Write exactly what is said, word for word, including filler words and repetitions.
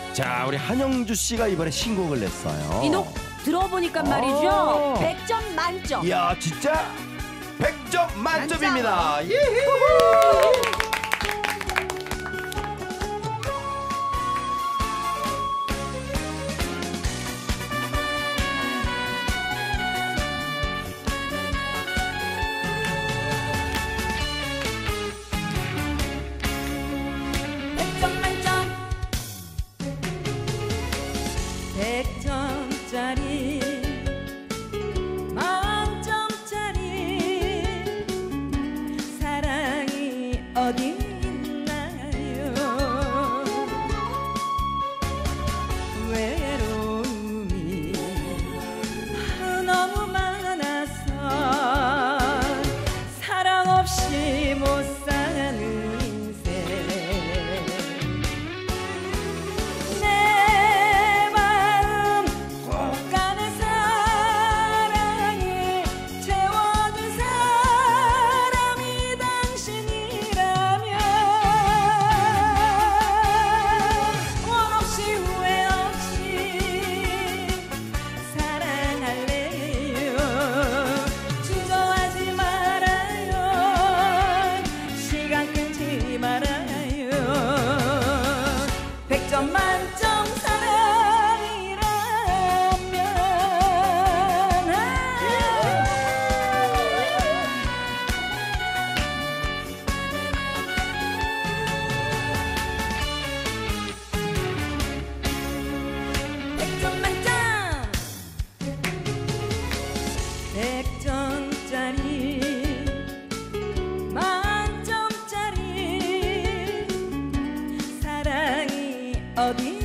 자, 우리 한영주 씨가 이번에 신곡을 냈어요. 이 곡 들어보니까 말이죠. 어. 백 점 만점. 이야, 진짜 백 점 만점입니다. 예. 백 점짜리 만점짜리 사랑이 어디 있나요? 외로움이 너무 많아서 사랑 없이 못 사는 인생. 백 점 만점 사랑이라면 백 점 만점 백 점짜리 만점짜리 사랑이 어디